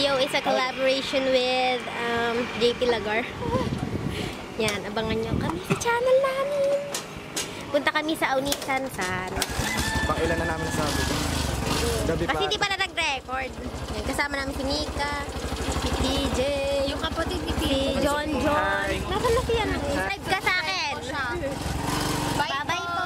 video is a collaboration with JP Lagar. Yan, abangan nyo kami sa channel namin. Punta kami sa Aunisan San. Pang ilan na namin nasabi. Gabi Kasi pa. hindi pa na nag-record. Yan, kasama namin si Mika, si TJ, yung kapatid ni si John. Nasaan na siya? Subscribe ka sa akin. Bye-bye po.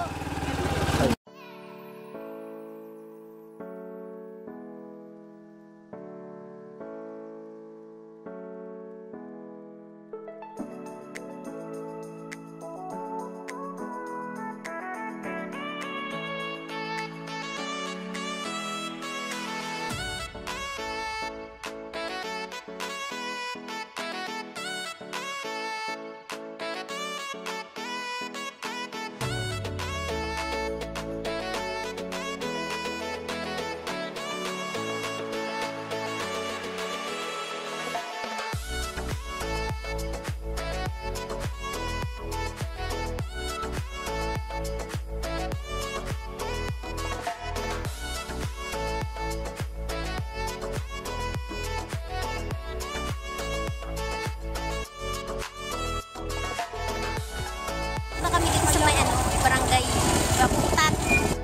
Kami dito sa may barangay Raputat.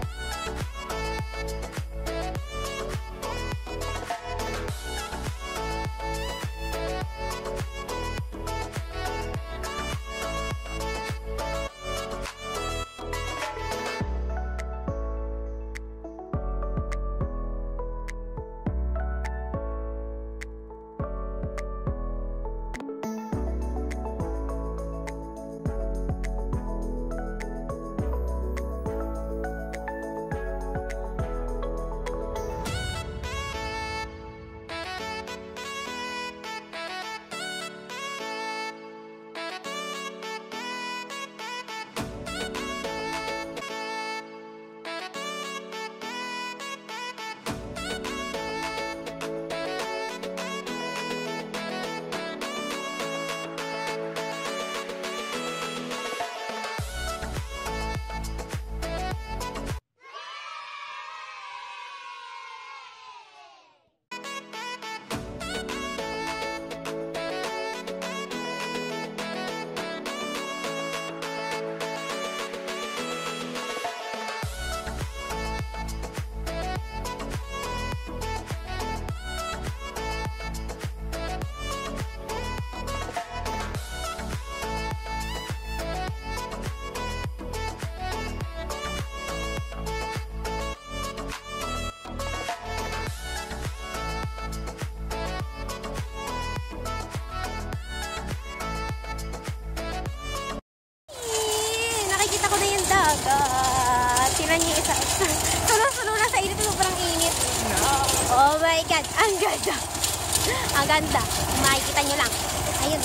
Tinan niyo isa. Sulo-sulo na sa init. Sobrang init. No. Oh my God. Ang ganda. Ang ganda. Makikita niyo lang. Ayun.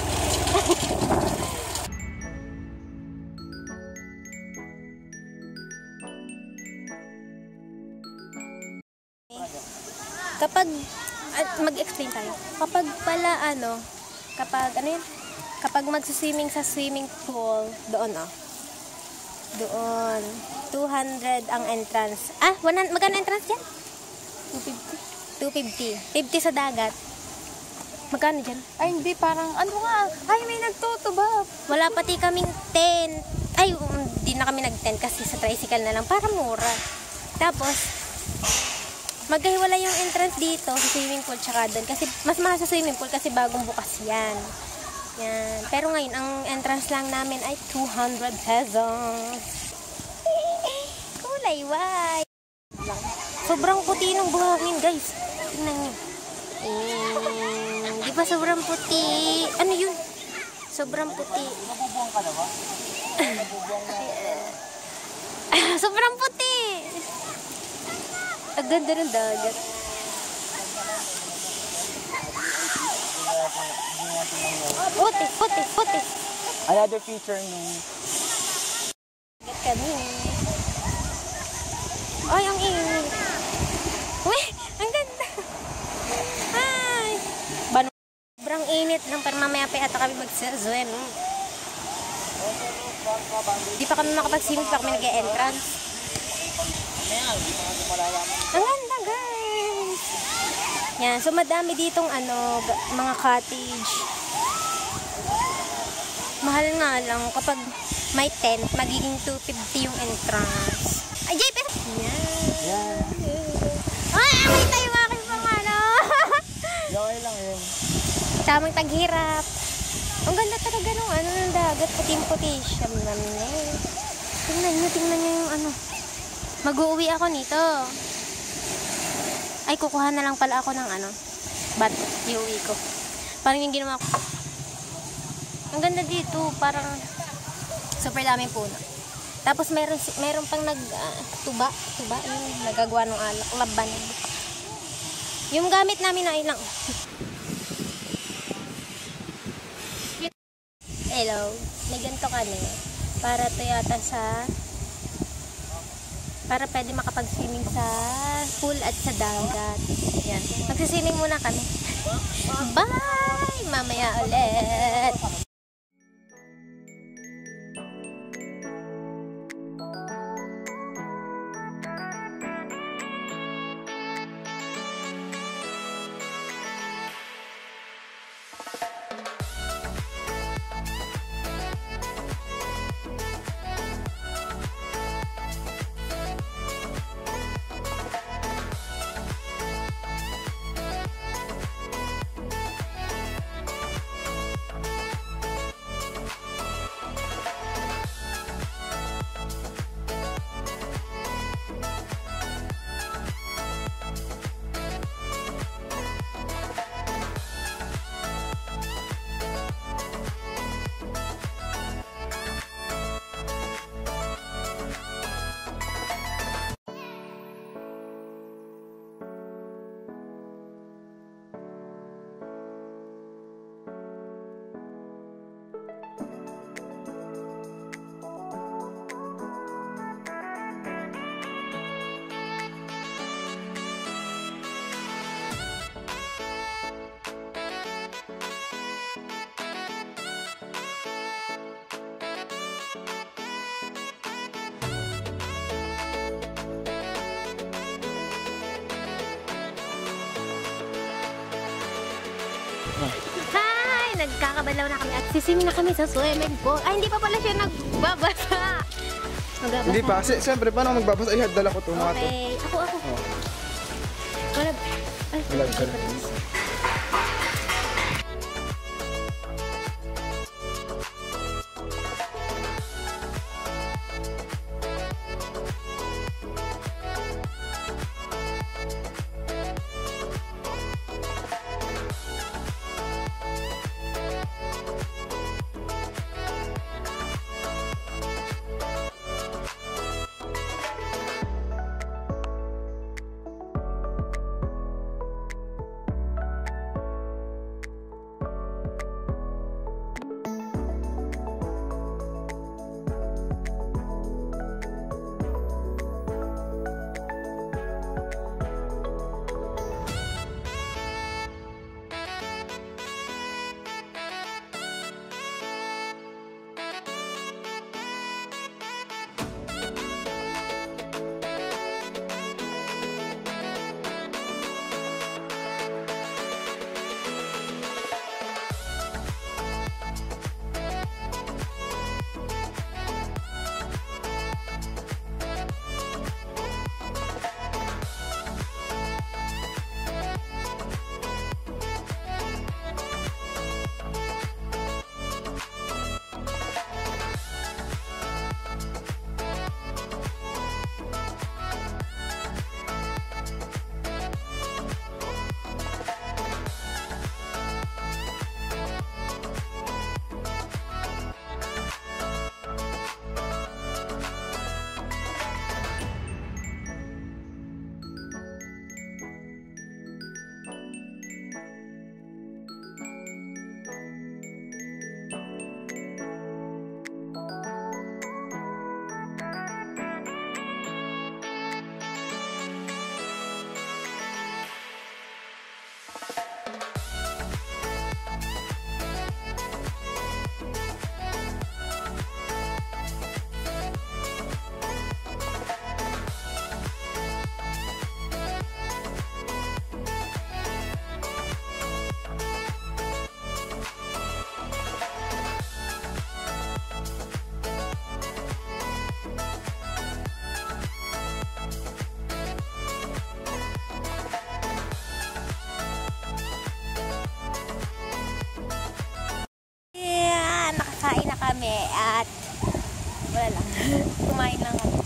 Kapag mag-explain tayo. Kapag pala kapag mag-swimming sa swimming pool, doon doon 200 ang entrance. Magkano entrance dyan? 250 sa dagat. Magkano dyan? Ay, hindi, parang, may nagtutuba. Wala pati kaming tent. Ay, hindi na kami nag-tent kasi sa tricycle na lang. Para mura. Tapos, magkahiwala yung entrance dito sa swimming pool tsaka doon. Kasi, mas mahal sa swimming pool kasi bagong bukas yan. Yan. Pero ngayon, ang entrance lang namin ay 200 pesos. Kulay white. Sobrang puti ng buhangin, guys. Tingnan nyo. Di ba sobrang puti? Ano yun? Sobrang puti. Sobrang puti. Ang ganda ng dagat. Puti. Another feature nung kami. Ay, ang init. Uy, ang ganda. Ay. Sobrang init lang, pero mamaya pa ata kami mag-swim. Di pa kami makapag-swimming, pa kami nag-e-entrance. Ang ganda, guys. Yan. So, madami ditong mga cottage. Mahal nga lang. Kapag may tent, magiging 250 yung entrance. Ay, JP! Yan. Ay, amoy tayo aking pangalo. Okay lang yun. Tamang taghirap. Ang ganda talaga ng dagat. Puting-puti siya. Tingnan nyo yung Mag-uuwi ako nito. Ay, kukuha na lang pala ako ng bato. Iuwi ko. Parang yung ginawa ko. Ang ganda dito. Parang super daming puno. Tapos meron pang tuba. Yung nagagawa ng alak. Laban. Yung gamit namin na ilang. Hello. May ganito kami. Para to yata para pwede makapag-swimming sa pool at sa dagat. Yan. Magsiswimming muna kami. Bye! Mamaya ulit! Hi! Nagkakabalaw na kami at siswimming na kami sa swimming pool. Ay, hindi pa pala siya nagbabasa. Magbabasa. Hindi pa. Kasi siyempre, paano magbabasa? Ay, dala ko ito. Okay. Ako. Oh. Wala. Ay, Wala. Kumain lang ako.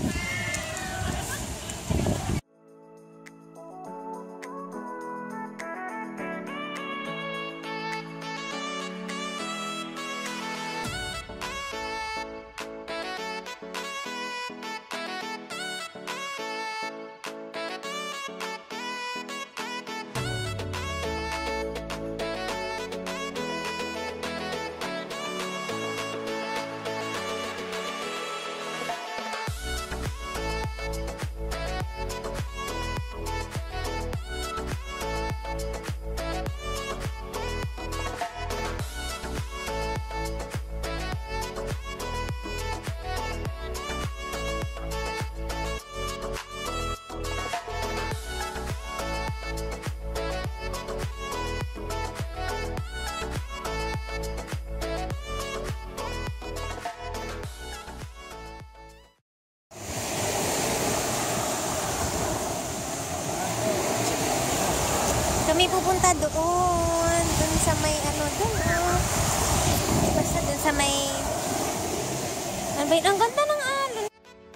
Kami pupunta doon sa may basta doon sa may, ano ba yun? Ang ganda ng alon.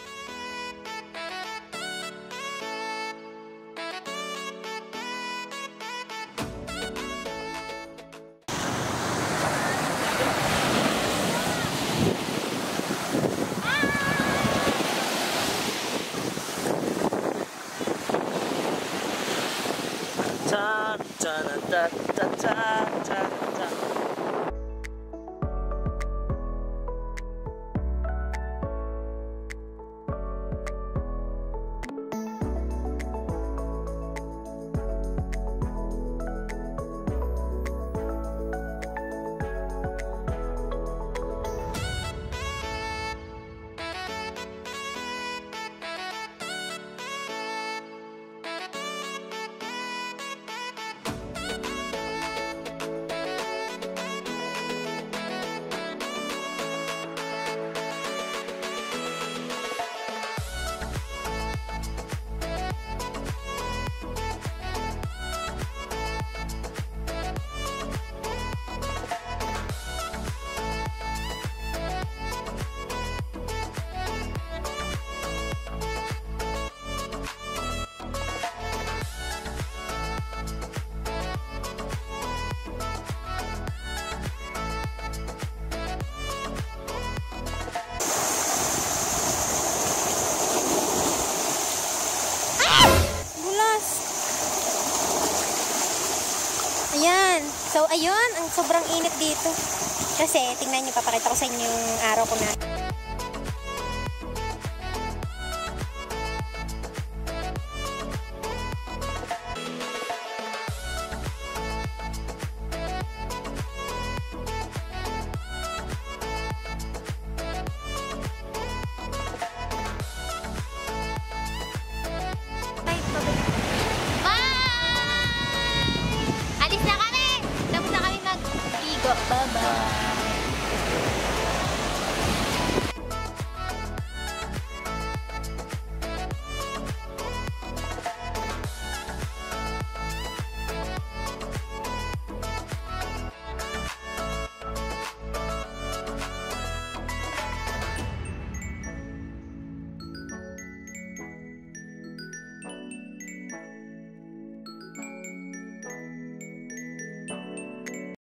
Ta ta ta ta ta ta ta. Ayan. So, ayun. Ang sobrang init dito. Kasi, tingnan nyo, papakita ko sa inyo yung araw ko na.